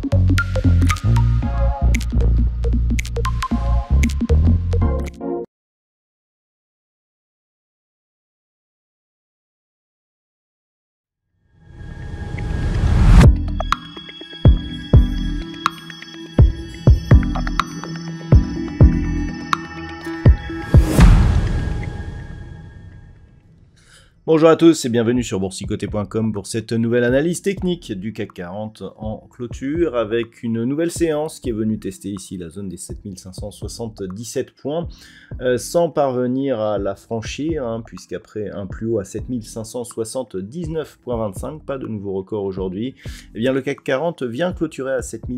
Bonjour à tous et bienvenue sur boursicoté.com pour cette nouvelle analyse technique du CAC 40 en clôture avec une nouvelle séance qui est venue tester ici la zone des 7577 points sans parvenir à la franchir puisqu'après un plus haut à 7579,25, pas de nouveau record aujourd'hui, eh bien le CAC 40 vient clôturer à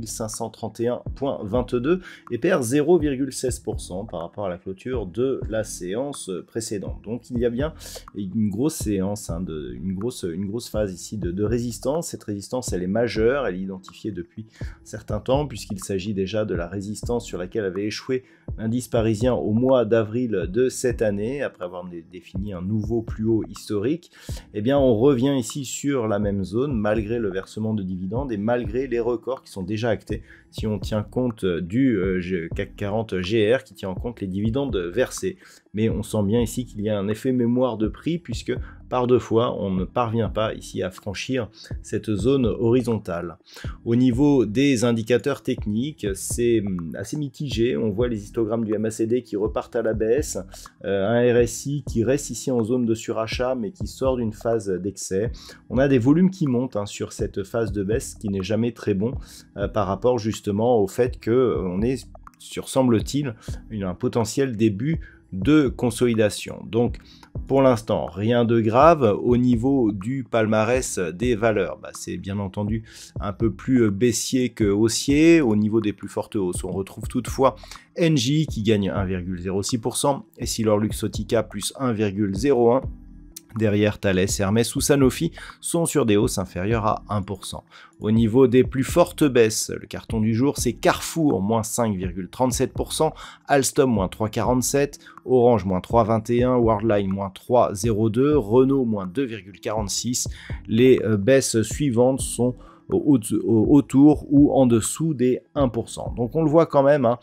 7531,22 et perd 0,16% par rapport à la clôture de la séance précédente. Donc il y a bien une grosse séance, une grosse phase ici de résistance. Cette résistance, elle est majeure, elle est identifiée depuis un certain temps, puisqu'il s'agit déjà de la résistance sur laquelle avait échoué l'indice parisien au mois d'avril de cette année, après avoir défini un nouveau plus haut historique. Eh bien, on revient ici sur la même zone, malgré le versement de dividendes et malgré les records qui sont déjà actés, si on tient compte du CAC 40 GR, qui tient en compte les dividendes versés. Mais on sent bien ici qu'il y a un effet mémoire de prix, puisque par deux fois, on ne parvient pas ici à franchir cette zone horizontale. Au niveau des indicateurs techniques, c'est assez mitigé. On voit les histogrammes du MACD qui repartent à la baisse, un RSI qui reste ici en zone de surachat, mais qui sort d'une phase d'excès. On a des volumes qui montent sur cette phase de baisse, qui n'est jamais très bon par rapport justement au fait qu'on est sur, semble-t-il, un potentiel début de consolidation. Donc pour l'instant rien de grave. Au niveau du palmarès des valeurs, c'est bien entendu un peu plus baissier que haussier. Au niveau des plus fortes hausses, on retrouve toutefois Engie qui gagne 1,06%, EssilorLuxottica plus 1,01%. Derrière, Thales, Hermès ou Sanofi sont sur des hausses inférieures à 1%. Au niveau des plus fortes baisses, le carton du jour, c'est Carrefour, moins 5,37%, Alstom, moins 3,47%, Orange, moins 3,21%, Worldline, moins 3,02%, Renault, moins 2,46%. Les baisses suivantes sont autour ou en dessous des 1%. Donc on le voit quand même,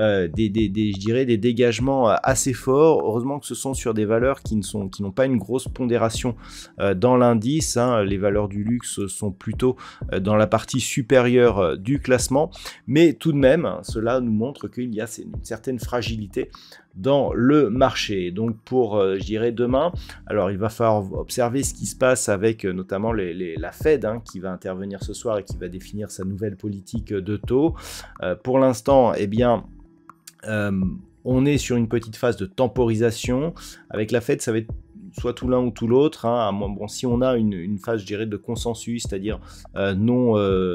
je dirais des dégagements assez forts. Heureusement que ce sont sur des valeurs qui n'ont pas une grosse pondération dans l'indice. Les valeurs du luxe sont plutôt dans la partie supérieure du classement. Mais tout de même, cela nous montre qu'il y a une certaine fragilité dans le marché. Donc pour, je dirais, demain, alors il va falloir observer ce qui se passe avec notamment la Fed qui va intervenir ce soir et qui va définir sa nouvelle politique de taux. Pour l'instant, eh bien, on est sur une petite phase de temporisation. Avec la Fed, ça va être soit tout l'un ou tout l'autre. Bon, si on a une phase, je dirais, de consensus, c'est-à-dire non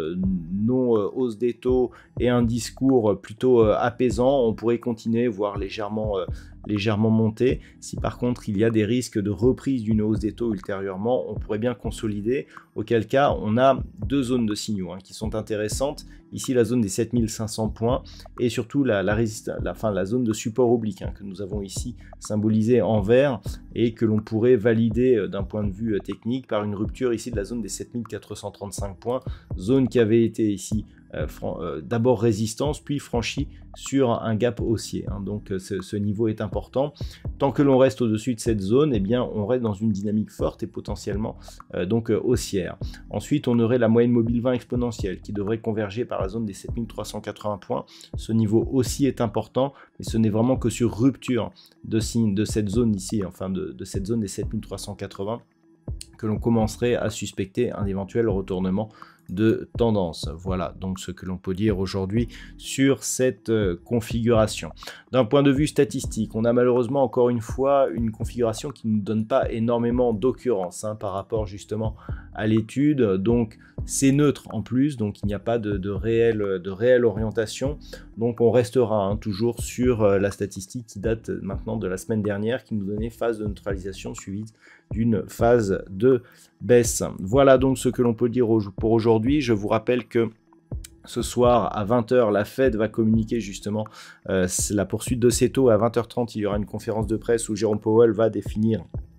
hausse des taux et un discours plutôt apaisant, on pourrait continuer, voire légèrement monter. Si par contre il y a des risques de reprise d'une hausse des taux ultérieurement, on pourrait bien consolider, auquel cas on a deux zones de signaux qui sont intéressantes. Ici la zone des 7500 points et surtout la zone de support oblique que nous avons ici symbolisée en vert et que l'on pourrait valider d'un point de vue technique par une rupture ici de la zone des 7435 points, zone qui avait été ici d'abord résistance puis franchie sur un gap haussier. Donc ce niveau est important. Tant que l'on reste au-dessus de cette zone, eh bien on reste dans une dynamique forte et potentiellement donc haussière. Ensuite, on aurait la moyenne mobile 20 exponentielle qui devrait converger par la zone des 7380 points. Ce niveau aussi est important, mais ce n'est vraiment que sur rupture de cette zone ici, enfin de cette zone des 7380, que l'on commencerait à suspecter un éventuel retournement de tendance. Voilà donc ce que l'on peut dire aujourd'hui sur cette configuration. D'un point de vue statistique, on a malheureusement encore une fois une configuration qui ne nous donne pas énormément d'occurrence par rapport justement à l'étude, donc c'est neutre en plus, donc il n'y a pas de réelle orientation, donc on restera toujours sur la statistique qui date maintenant de la semaine dernière, qui nous donnait phase de neutralisation suivie d'une phase de baisse. Voilà donc ce que l'on peut dire pour aujourd'hui. Je vous rappelle que ce soir à 20h, la Fed va communiquer justement la poursuite de ses taux. À 20h30, il y aura une conférence de presse où Jérôme Powell va définir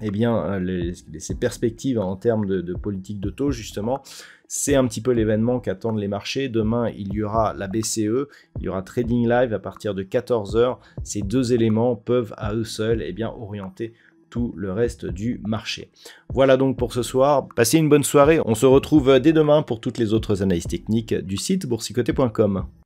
eh bien, ces perspectives en termes de politique de taux, justement, c'est un petit peu l'événement qu'attendent les marchés. Demain, il y aura la BCE, il y aura Trading Live à partir de 14 h. Ces deux éléments peuvent à eux seuls eh bien, orienter tout le reste du marché. Voilà donc pour ce soir. Passez une bonne soirée. On se retrouve dès demain pour toutes les autres analyses techniques du site boursicoté.com.